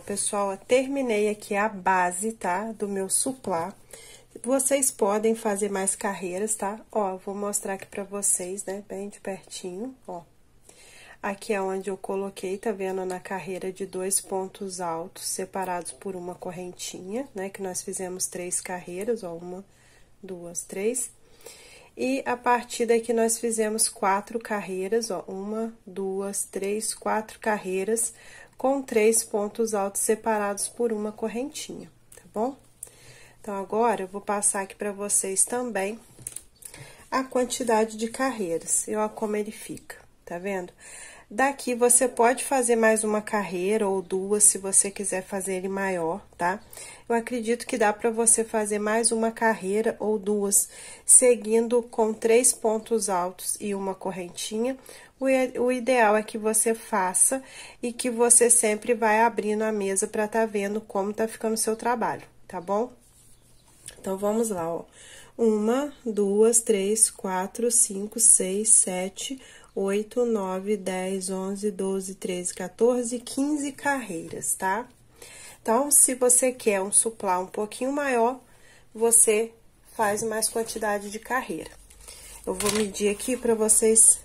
pessoal, eu terminei aqui a base, tá? Do meu suplá. Vocês podem fazer mais carreiras, tá? Ó, vou mostrar aqui pra vocês, né? Bem de pertinho, ó. Aqui é onde eu coloquei, tá vendo? Na carreira de 2 pontos altos, separados por uma correntinha, né? Que nós fizemos 3 carreiras, ó. 1, 2, 3. E a partir daqui nós fizemos 4 carreiras, ó. 1, 2, 3, 4 carreiras com 3 pontos altos separados por uma correntinha, tá bom? Então, agora, eu vou passar aqui pra vocês também a quantidade de carreiras, e ó como ele fica, tá vendo? Daqui, você pode fazer mais uma carreira ou 2, se você quiser fazer ele maior, tá? Eu acredito que dá pra você fazer mais uma carreira ou 2, seguindo com 3 pontos altos e uma correntinha. O ideal é que você faça e que você sempre vai abrindo a mesa pra tá vendo como tá ficando o seu trabalho, tá bom? Então, vamos lá, ó. 1, 2, 3, 4, 5, 6, 7, 8, 9, 10, 11, 12, 13, 14, 15 carreiras, tá? Então, se você quer um suplá um pouquinho maior, você faz mais quantidade de carreira. Eu vou medir aqui pra vocês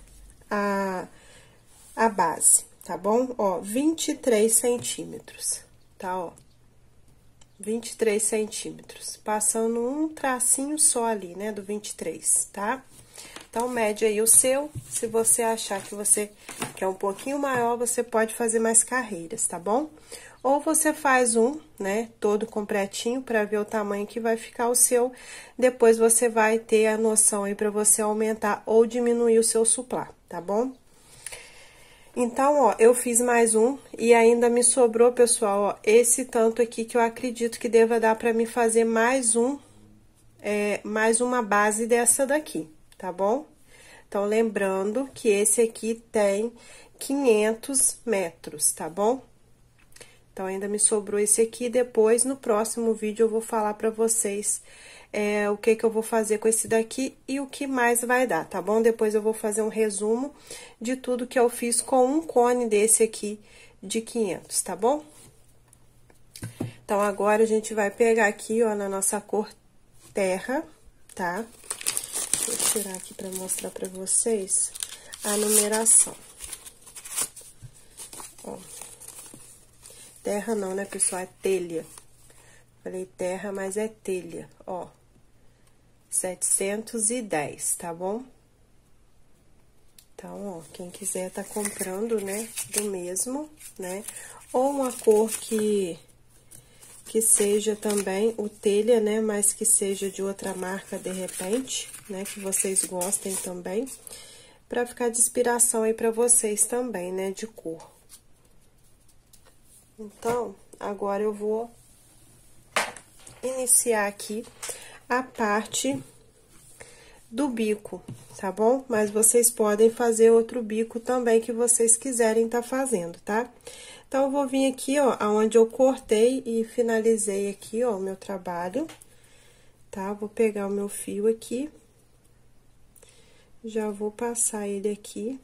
a base, tá bom? Ó, 23 centímetros, tá, ó. 23 centímetros, passando um tracinho só ali, né, do 23, tá? Então, mede aí o seu, se você achar que você quer um pouquinho maior, você pode fazer mais carreiras, tá bom? Ou você faz um, né, todo completinho, pra ver o tamanho que vai ficar o seu, depois você vai ter a noção aí pra você aumentar ou diminuir o seu suplá, tá bom? Então, ó, eu fiz mais um e ainda me sobrou, pessoal, ó, esse tanto aqui que eu acredito que deva dar pra me fazer mais mais uma base dessa daqui, tá bom? Então, lembrando que esse aqui tem 500 metros, tá bom? Então, ainda me sobrou esse aqui, depois, no próximo vídeo, eu vou falar pra vocês o que eu vou fazer com esse daqui e o que mais vai dar, tá bom? Depois eu vou fazer um resumo de tudo que eu fiz com um cone desse aqui de 500, tá bom? Então, agora, a gente vai pegar aqui, ó, na nossa cor terra, tá? Vou tirar aqui pra mostrar pra vocês a numeração. Ó. Terra não, né, pessoal? É telha. Falei terra, mas é telha, ó. 710, tá bom? Então, ó, quem quiser tá comprando, né, do mesmo, né? Ou uma cor que seja também o telha, né, mas que seja de outra marca de repente, né, que vocês gostem também, pra ficar de inspiração aí pra vocês também, né, de cor. Então, agora eu vou iniciar aqui a parte do bico, tá bom? Mas vocês podem fazer outro bico também que vocês quiserem tá fazendo, tá? Então, eu vou vir aqui, ó, aonde eu cortei e finalizei aqui, ó, o meu trabalho, tá? Vou pegar o meu fio aqui, já vou passar ele aqui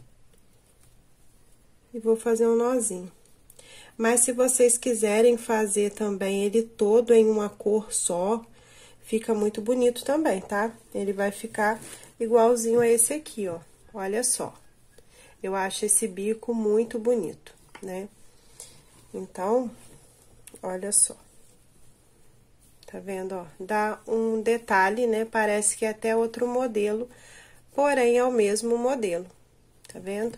e vou fazer um nozinho. Mas, se vocês quiserem fazer também ele todo em uma cor só, fica muito bonito também, tá? Ele vai ficar igualzinho a esse aqui, ó. Olha só. Eu acho esse bico muito bonito, né? Então, olha só. Tá vendo, ó? Dá um detalhe, né? Parece que é até outro modelo, porém é o mesmo modelo. Tá vendo?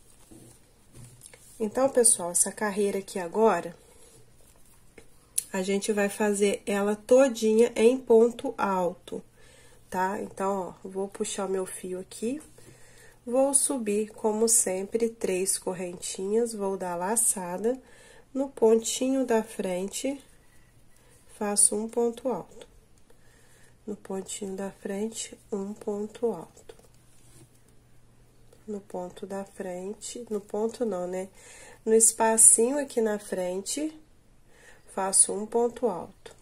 Então, pessoal, essa carreira aqui agora, a gente vai fazer ela todinha em ponto alto, tá? Então, ó, vou puxar o meu fio aqui, vou subir, como sempre, 3 correntinhas, vou dar laçada, no pontinho da frente, faço um ponto alto. No pontinho da frente, um ponto alto. No ponto da frente, no ponto não, né? No espacinho aqui na frente, faço um ponto alto.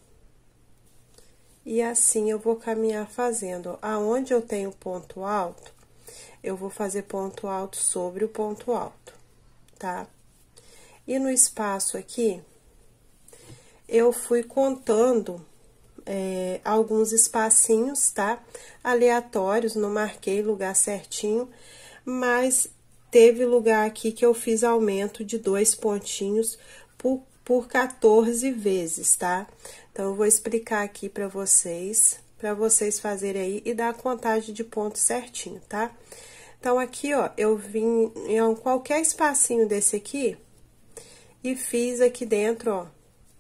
E assim eu vou caminhar fazendo. Aonde eu tenho ponto alto, eu vou fazer ponto alto sobre o ponto alto, tá? E no espaço aqui, eu fui contando alguns espacinhos, tá? Aleatórios, não marquei lugar certinho, mas teve lugar aqui que eu fiz aumento de 2 pontinhos por 14 vezes, tá? Então, eu vou explicar aqui pra vocês fazerem aí e dar a contagem de pontos certinho, tá? Então, aqui, ó, eu vim em qualquer espacinho desse aqui e fiz aqui dentro, ó,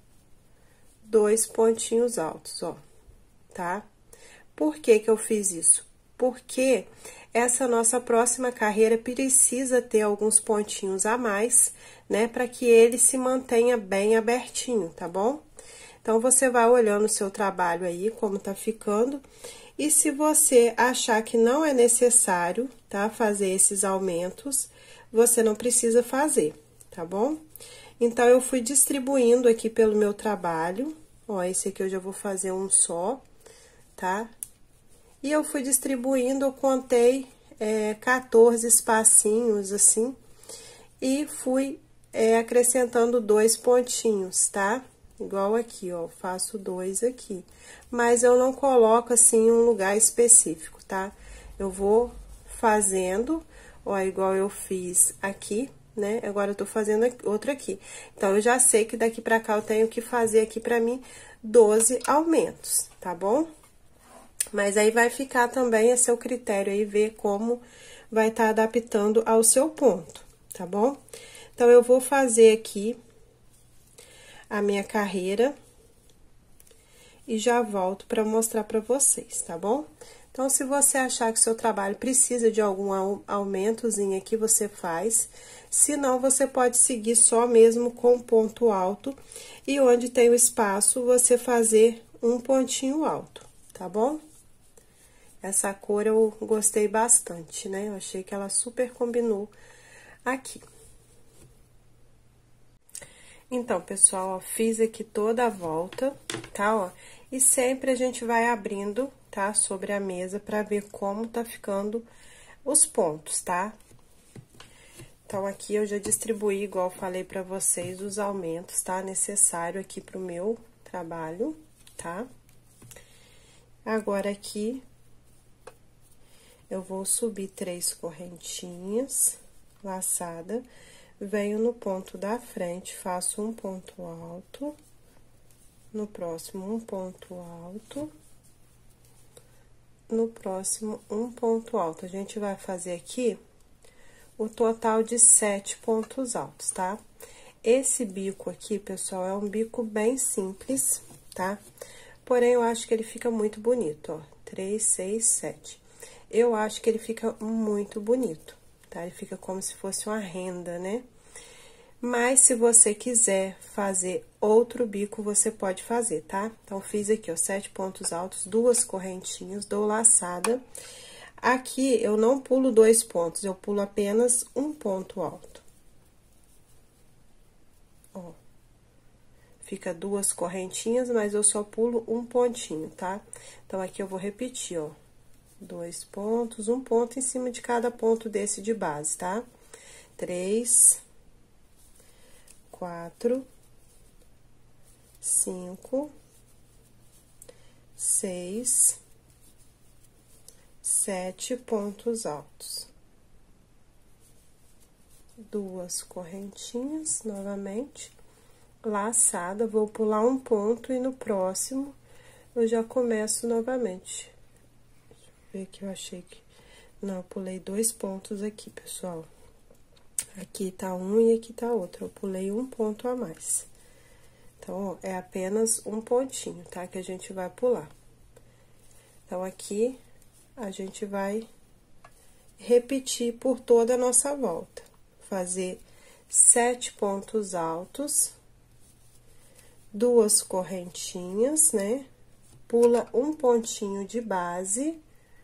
2 pontinhos altos, ó, tá? Por que que eu fiz isso? Porque essa nossa próxima carreira precisa ter alguns pontinhos a mais, né? Para que ele se mantenha bem abertinho, tá bom? Então, você vai olhando o seu trabalho aí, como tá ficando. E se você achar que não é necessário, tá? Fazer esses aumentos, você não precisa fazer, tá bom? Então, eu fui distribuindo aqui pelo meu trabalho. Ó, esse aqui eu já vou fazer um só, tá? E eu fui distribuindo, eu contei 14 espacinhos, assim, e fui acrescentando 2 pontinhos, tá? Igual aqui, ó, faço 2 aqui. Mas eu não coloco, assim, um lugar específico, tá? Eu vou fazendo, ó, igual eu fiz aqui, né? Agora, eu tô fazendo outro aqui. Então, eu já sei que daqui pra cá eu tenho que fazer aqui pra mim 12 aumentos, tá bom? Mas aí vai ficar também a seu critério aí, ver como vai estar adaptando ao seu ponto, tá bom? Então, eu vou fazer aqui a minha carreira e já volto para mostrar para vocês, tá bom? Então, se você achar que o seu trabalho precisa de algum aumentozinho aqui, você faz. Se não, você pode seguir só mesmo com ponto alto e onde tem o espaço, você fazer um pontinho alto, tá bom? Essa cor eu gostei bastante, né? Eu achei que ela super combinou aqui. Então, pessoal, ó, fiz aqui toda a volta, tá, ó? E sempre a gente vai abrindo, tá, sobre a mesa pra ver como tá ficando os pontos, tá? Então, aqui eu já distribuí, igual eu falei pra vocês, os aumentos, tá? Necessário aqui pro meu trabalho, tá? Agora, aqui, eu vou subir 3 correntinhas, laçada, venho no ponto da frente, faço um ponto alto, no próximo um ponto alto, no próximo um ponto alto. A gente vai fazer aqui o total de 7 pontos altos, tá? Esse bico aqui, pessoal, é um bico bem simples, tá? Porém, eu acho que ele fica muito bonito, ó, 3, 6, 7. Eu acho que ele fica muito bonito, tá? Ele fica como se fosse uma renda, né? Mas, se você quiser fazer outro bico, você pode fazer, tá? Então, fiz aqui, ó, 7 pontos altos, 2 correntinhas, dou laçada. Aqui, eu não pulo 2 pontos, eu pulo apenas um ponto alto. Ó. Fica 2 correntinhas, mas eu só pulo um pontinho, tá? Então, aqui eu vou repetir, ó. 2 pontos, um ponto em cima de cada ponto desse de base, tá? 3, 4, 5, 6, 7 pontos altos. 2 correntinhas, novamente, laçada, vou pular um ponto e no próximo eu já começo novamente. Deixa eu ver que eu achei que... Não, eu pulei 2 pontos aqui, pessoal. Aqui tá um e aqui tá outro, eu pulei um ponto a mais. Então, ó, é apenas um pontinho, tá? Que a gente vai pular. Então, aqui, a gente vai repetir por toda a nossa volta. Fazer 7 pontos altos, 2 correntinhas, né? Pula um pontinho de base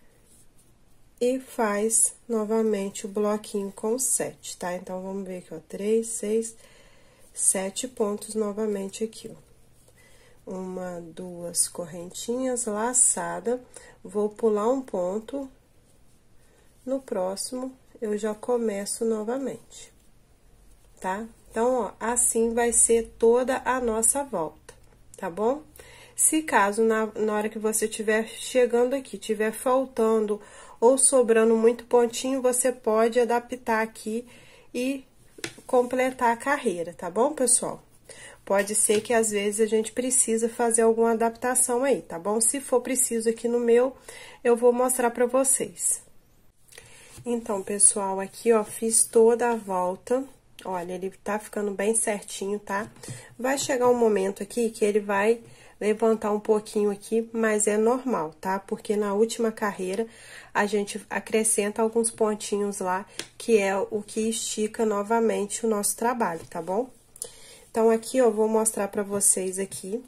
e faz novamente o bloquinho com 7, tá? Então, vamos ver aqui, ó, 3, 6, 7 pontos novamente aqui, ó. 1, 2 correntinhas, laçada, vou pular um ponto, no próximo, eu já começo novamente, tá? Então, ó, assim vai ser toda a nossa volta, tá bom? Se caso na hora que você estiver chegando aqui, tiver faltando ou sobrando muito pontinho, você pode adaptar aqui e completar a carreira, tá bom, pessoal? Pode ser que às vezes a gente precisa fazer alguma adaptação aí, tá bom? Se for preciso aqui no meu, eu vou mostrar pra vocês. Então, pessoal, aqui, ó, fiz toda a volta. Olha, ele tá ficando bem certinho, tá? Vai chegar um momento aqui que ele vai levantar um pouquinho aqui, mas é normal, tá? Porque na última carreira a gente acrescenta alguns pontinhos lá, que é o que estica novamente o nosso trabalho, tá bom? Então, aqui, ó, vou mostrar pra vocês aqui,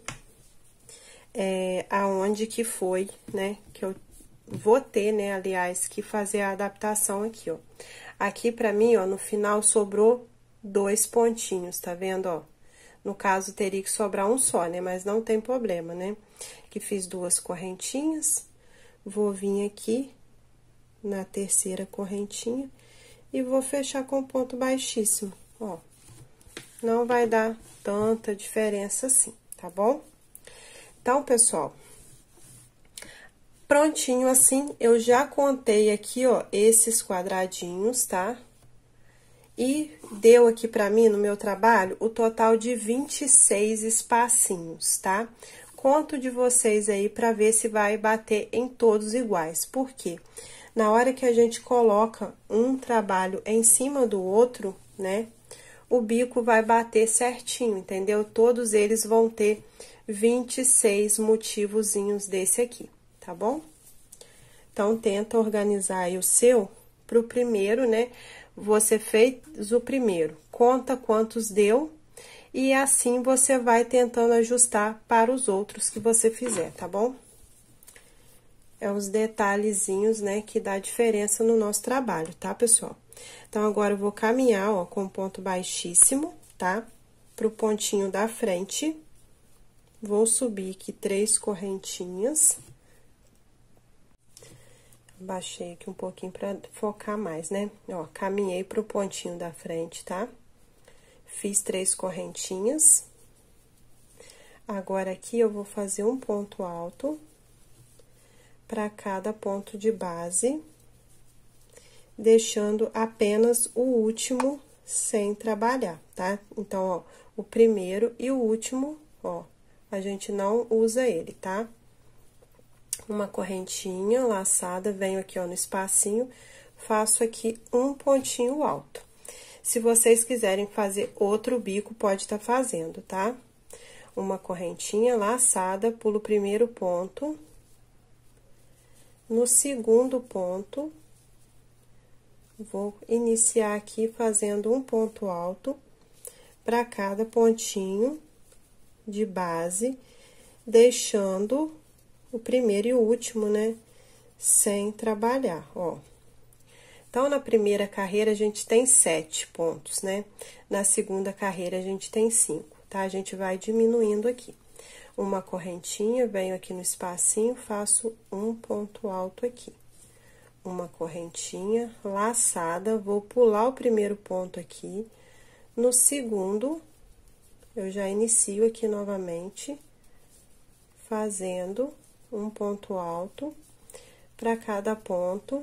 aonde que foi, né, que eu vou ter, né, aliás, que fazer a adaptação aqui, ó. Aqui, pra mim, ó, no final sobrou 2 pontinhos, tá vendo, ó? No caso, teria que sobrar um só, né, mas não tem problema, né? Que fiz 2 correntinhas, vou vir aqui na terceira correntinha e vou fechar com ponto baixíssimo, ó. Não vai dar tanta diferença assim, tá bom? Então, pessoal, prontinho assim, eu já contei aqui, ó, esses quadradinhos, tá? E deu aqui pra mim, no meu trabalho, o total de 26 espacinhos, tá? Conto de vocês aí pra ver se vai bater em todos iguais. Por quê? Na hora que a gente coloca um trabalho em cima do outro, né? O bico vai bater certinho, entendeu? Todos eles vão ter 26 motivozinhos desse aqui, tá bom? Então, tenta organizar aí o seu pro primeiro, né? Você fez o primeiro, conta quantos deu, e assim você vai tentando ajustar para os outros que você fizer, tá bom? É os detalhezinhos, né, que dá diferença no nosso trabalho, tá, pessoal? Então, agora eu vou caminhar, ó, com ponto baixíssimo, tá? Pro pontinho da frente. Vou subir aqui 3 correntinhas. Baixei aqui um pouquinho pra focar mais, né? Ó, caminhei pro pontinho da frente, tá? Fiz 3 correntinhas. Agora, aqui, eu vou fazer um ponto alto pra cada ponto de base, deixando apenas o último sem trabalhar, tá? Então, ó, o primeiro e o último, ó, a gente não usa ele, tá? Uma correntinha laçada, venho aqui, ó, no espacinho, faço aqui um pontinho alto. Se vocês quiserem fazer outro bico, pode estar fazendo, tá? Uma correntinha laçada, pulo o primeiro ponto. No segundo ponto, vou iniciar aqui fazendo um ponto alto para cada pontinho de base, deixando o primeiro e o último, né, sem trabalhar, ó. Então, na primeira carreira, a gente tem 7 pontos, né? Na segunda carreira, a gente tem 5, tá? A gente vai diminuindo aqui. Uma correntinha, venho aqui no espacinho, faço um ponto alto aqui. Uma correntinha laçada, vou pular o primeiro ponto aqui. No segundo, eu já inicio aqui novamente, fazendo um ponto alto para cada ponto,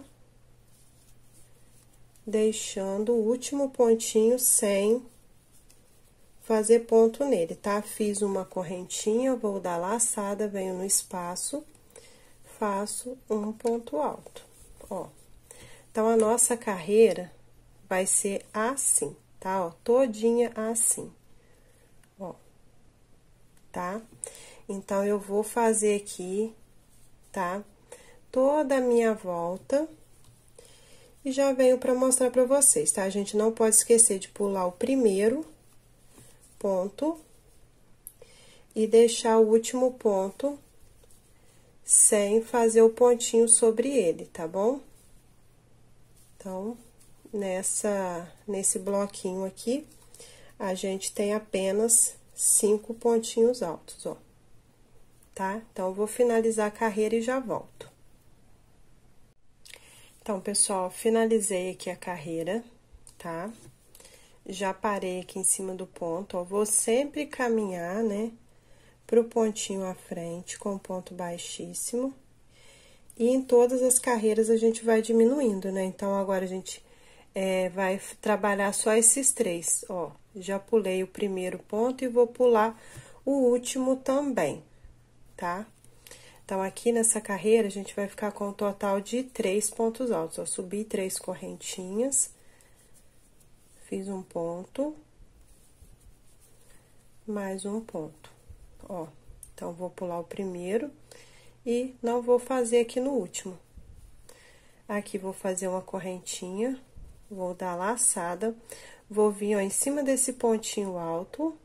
deixando o último pontinho sem fazer ponto nele, tá? Fiz uma correntinha, vou dar laçada, venho no espaço, faço um ponto alto, ó. Então, a nossa carreira vai ser assim, tá? Ó, todinha assim, ó, tá? Então, eu vou fazer aqui, tá? Toda a minha volta. E já venho pra mostrar pra vocês, tá? A gente não pode esquecer de pular o primeiro ponto e deixar o último ponto sem fazer o pontinho sobre ele, tá bom? Então, nesse bloquinho aqui, a gente tem apenas 5 pontinhos altos, ó. Tá? Então, eu vou finalizar a carreira e já volto. Então, pessoal, finalizei aqui a carreira, tá? Já parei aqui em cima do ponto, ó, vou sempre caminhar, né, pro pontinho à frente com ponto baixíssimo. E em todas as carreiras a gente vai diminuindo, né? Então, agora a gente vai trabalhar só esses três, ó. Já pulei o primeiro ponto e vou pular o último também, tá? Então, aqui nessa carreira, a gente vai ficar com um total de 3 pontos altos, ó. Subi 3 correntinhas, fiz um ponto, mais um ponto, ó. Então, vou pular o primeiro e não vou fazer aqui no último. Aqui, vou fazer uma correntinha, vou dar laçada, vou vir, ó, em cima desse pontinho alto.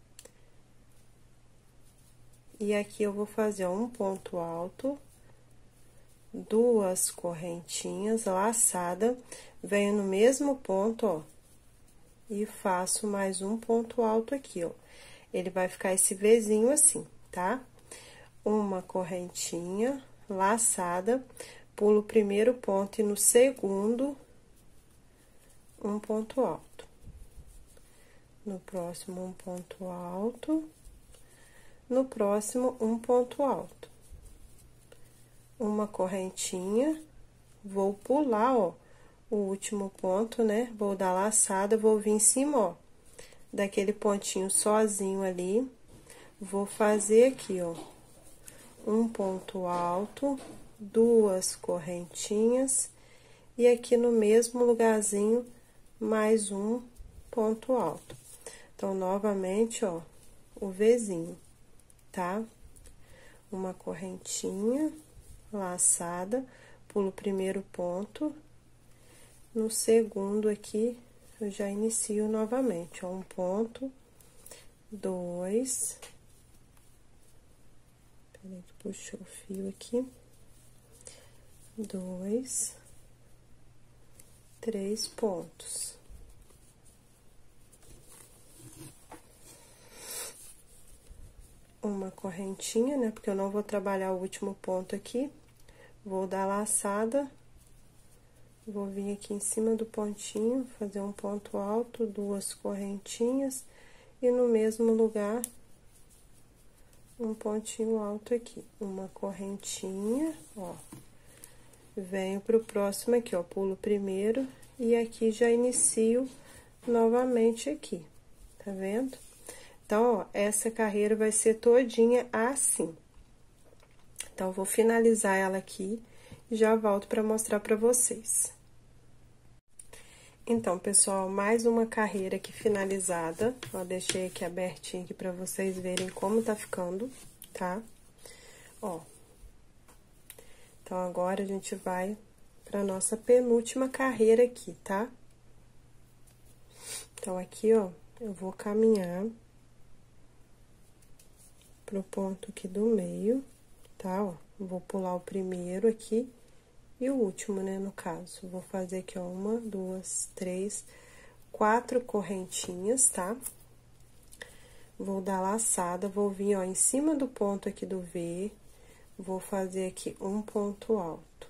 E aqui, eu vou fazer um ponto alto, 2 correntinhas, laçada, venho no mesmo ponto, ó, e faço mais um ponto alto aqui, ó. Ele vai ficar esse Vzinho assim, tá? Uma correntinha, laçada, pulo o primeiro ponto e no segundo, um ponto alto. No próximo, um ponto alto. No próximo, um ponto alto. Uma correntinha, vou pular, ó, o último ponto, né? Vou dar laçada, vou vir em cima, ó, daquele pontinho sozinho ali. Vou fazer aqui, ó, um ponto alto, 2 correntinhas, e aqui no mesmo lugarzinho, mais um ponto alto. Então, novamente, ó, o Vzinho, tá? Uma correntinha, laçada, pulo o primeiro ponto, no segundo aqui, eu já inicio novamente, ó, um ponto, 2, peraí que puxou o fio aqui, 2, 3 pontos. Uma correntinha, né, porque eu não vou trabalhar o último ponto aqui, vou dar laçada, vou vir aqui em cima do pontinho, fazer um ponto alto, 2 correntinhas, e no mesmo lugar, um pontinho alto aqui, uma correntinha, ó. Venho pro próximo aqui, ó, pulo o primeiro, e aqui já inicio novamente aqui, tá vendo? Então, ó, essa carreira vai ser todinha assim. Então, vou finalizar ela aqui e já volto pra mostrar pra vocês. Então, pessoal, mais uma carreira aqui finalizada. Ó, deixei aqui abertinho aqui pra vocês verem como tá ficando, tá? Ó. Então, agora a gente vai pra nossa penúltima carreira aqui, tá? Então, aqui, ó, eu vou caminhar pro ponto aqui do meio, tá? Ó, vou pular o primeiro aqui e o último, né, no caso. Vou fazer aqui, ó, 1, 2, 3, 4 correntinhas, tá? Vou dar laçada, vou vir, ó, em cima do ponto aqui do V, vou fazer aqui um ponto alto.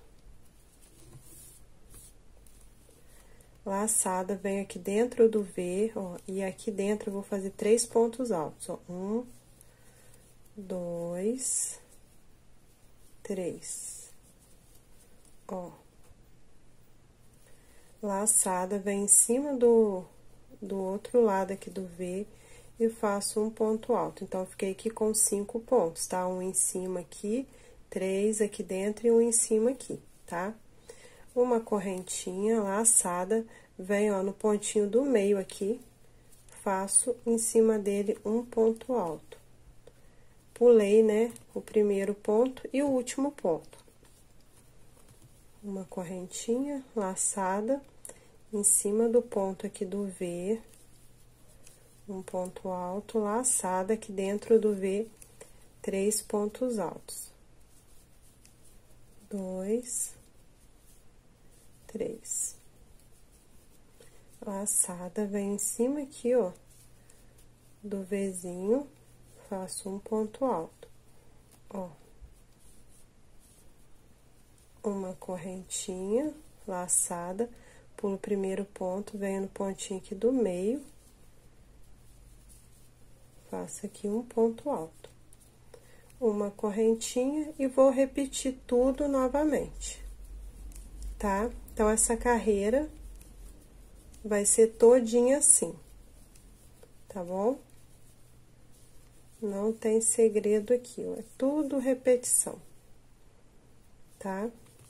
Laçada, venho aqui dentro do V, ó, e aqui dentro eu vou fazer 3 pontos altos, ó. 1, 2, 3. Ó. Laçada, vem em cima do outro lado aqui do V e faço um ponto alto. Então, eu fiquei aqui com 5 pontos, tá? Um em cima aqui, 3 aqui dentro e um em cima aqui, tá? Uma correntinha laçada, venho, ó, no pontinho do meio aqui, faço em cima dele um ponto alto. Pulei, né, o primeiro ponto e o último ponto. Uma correntinha laçada, em cima do ponto aqui do V, um ponto alto, laçada aqui dentro do V, 3 pontos altos. 2, 3. Laçada, vem em cima aqui, ó, do Vzinho, faço um ponto alto, ó. Uma correntinha laçada, pulo o primeiro ponto, venho no pontinho aqui do meio, faço aqui um ponto alto. uma correntinha e vou repetir tudo novamente, tá? Então, essa carreira vai ser todinha assim, tá bom? Não tem segredo aqui, ó, é tudo repetição, tá?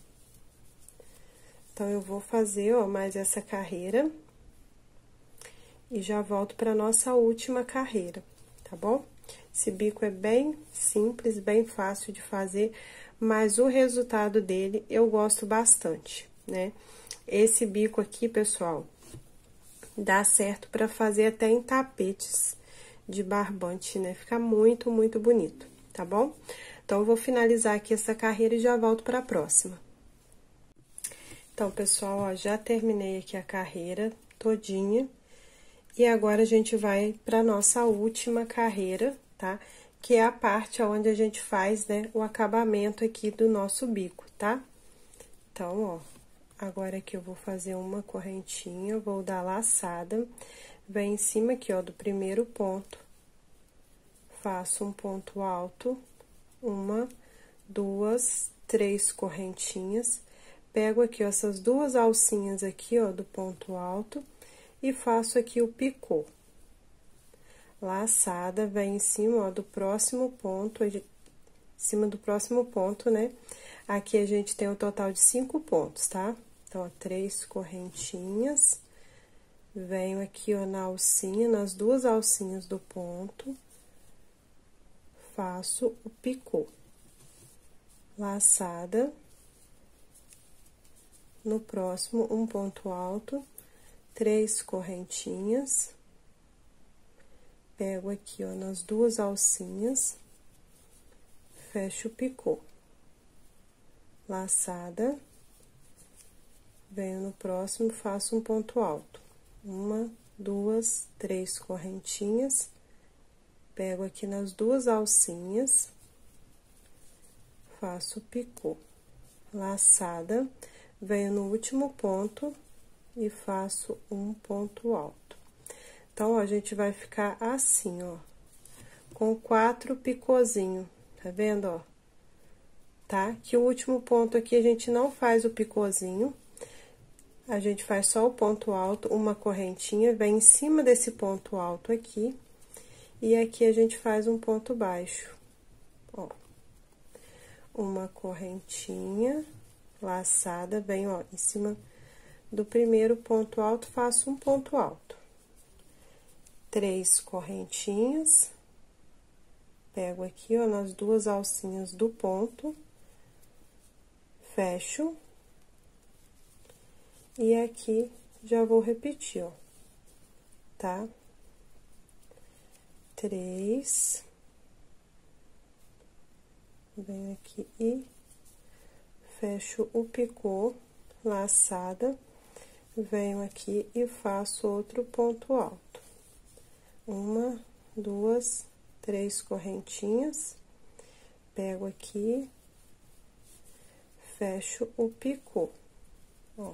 Então, eu vou fazer, ó, mais essa carreira e já volto pra nossa última carreira, tá bom? Esse bico é bem simples, bem fácil de fazer, mas o resultado dele eu gosto bastante, né? Esse bico aqui, pessoal, dá certo pra fazer até em tapetes de barbante, né? Fica muito, muito bonito, tá bom? Então, eu vou finalizar aqui essa carreira e já volto pra próxima. Então, pessoal, ó, já terminei aqui a carreira todinha. E agora, a gente vai pra nossa última carreira, tá? Que é a parte onde a gente faz, né, o acabamento aqui do nosso bico, tá? Então, ó, agora aqui eu vou fazer uma correntinha, vou dar laçada, vem em cima aqui, ó, do primeiro ponto, faço um ponto alto, uma, duas, três correntinhas, pego aqui, ó, essas duas alcinhas aqui, ó, do ponto alto, e faço aqui o picô. Laçada, vem em cima, ó, do próximo ponto, em cima do próximo ponto, né? Aqui a gente tem um total de 5 pontos, tá? Então, ó, 3 correntinhas, venho aqui, ó, na alcinha, nas duas alcinhas do ponto, faço o picô. Laçada, no próximo, um ponto alto, 3 correntinhas, pego aqui, ó, nas duas alcinhas, fecho o picô. Laçada, venho no próximo, faço um ponto alto. Uma, duas, três correntinhas, pego aqui nas duas alcinhas, faço o picô. Laçada, venho no último ponto e faço um ponto alto. Então, ó, a gente vai ficar assim, ó, com 4 picôzinhos, tá vendo, ó? Tá? Que o último ponto aqui a gente não faz o picôzinho, a gente faz só o ponto alto, uma correntinha, vem em cima desse ponto alto aqui, e aqui a gente faz um ponto baixo, ó. Uma correntinha, laçada, vem, ó, em cima do primeiro ponto alto, faço um ponto alto. 3 correntinhas, pego aqui, ó, nas duas alcinhas do ponto, fecho, e aqui já vou repetir, ó, tá? 3, venho aqui e fecho o picô, laçada, venho aqui e faço outro ponto alto. Uma, duas, 3 correntinhas, pego aqui, fecho o picô, ó.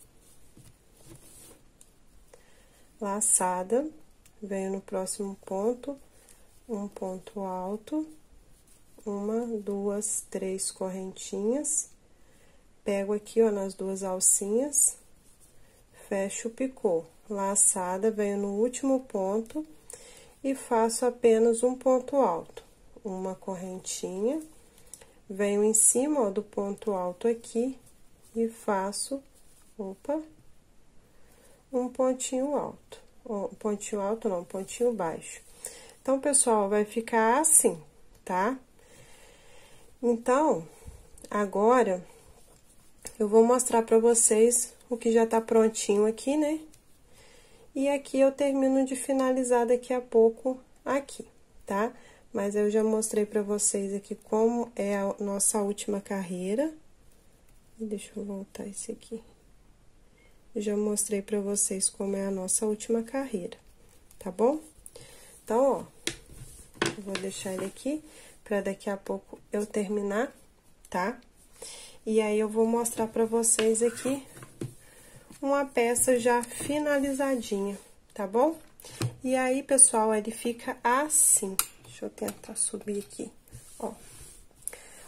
Laçada, venho no próximo ponto, um ponto alto, uma, duas, 3 correntinhas, pego aqui, ó, nas duas alcinhas, fecho o picô. Laçada, venho no último ponto e faço apenas um ponto alto. Uma correntinha, venho em cima, ó, do ponto alto aqui e faço, opa, um pontinho alto. Ó, pontinho alto não, pontinho baixo. Então, pessoal, vai ficar assim, tá? Então, agora, eu vou mostrar pra vocês o que já tá prontinho aqui, né? E aqui eu termino de finalizar daqui a pouco aqui, tá? Mas eu já mostrei pra vocês aqui como é a nossa última carreira. Deixa eu voltar esse aqui. Eu já mostrei pra vocês como é a nossa última carreira, tá bom? Então, ó, eu vou deixar ele aqui pra daqui a pouco eu terminar, tá? E aí, eu vou mostrar pra vocês aqui uma peça já finalizadinha, tá bom? E aí, pessoal, ele fica assim. Deixa eu tentar subir aqui, ó.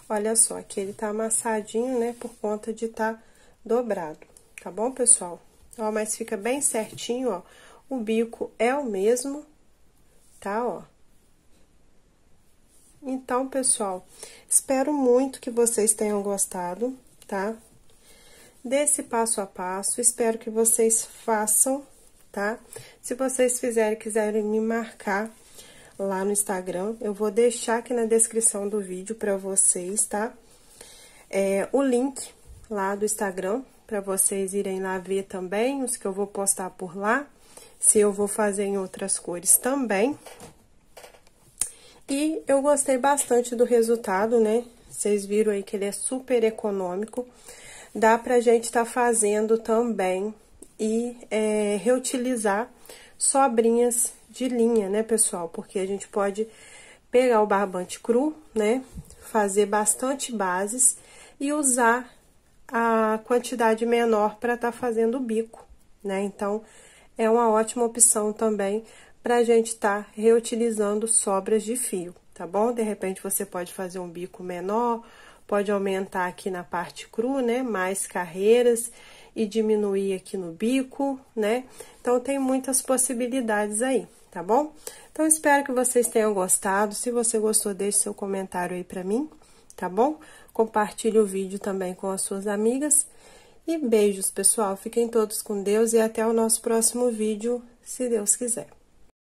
Olha só, aqui ele tá amassadinho, né, por conta de tá dobrado, tá bom, pessoal? Ó, mas fica bem certinho, ó, o bico é o mesmo, tá, ó. Então, pessoal, espero muito que vocês tenham gostado, tá? Desse passo a passo, espero que vocês façam, tá? Se vocês fizerem, quiserem me marcar lá no Instagram, eu vou deixar aqui na descrição do vídeo pra vocês, tá? O link lá do Instagram, pra vocês irem lá ver também, os que eu vou postar por lá, se eu vou fazer em outras cores também. E eu gostei bastante do resultado, né? Vocês viram aí que ele é super econômico. Dá pra gente tá fazendo também e reutilizar sobrinhas de linha, né, pessoal? Porque a gente pode pegar o barbante cru, né? Fazer bastante bases e usar a quantidade menor pra tá fazendo o bico, né? Então, é uma ótima opção também pra gente tá reutilizando sobras de fio, tá bom? De repente, você pode fazer um bico menor, pode aumentar aqui na parte cru, né? Mais carreiras e diminuir aqui no bico, né? Então, tem muitas possibilidades aí, tá bom? Então, espero que vocês tenham gostado. Se você gostou, deixe seu comentário aí pra mim, tá bom? Compartilhe o vídeo também com as suas amigas. E beijos, pessoal. Fiquem todos com Deus e até o nosso próximo vídeo, se Deus quiser.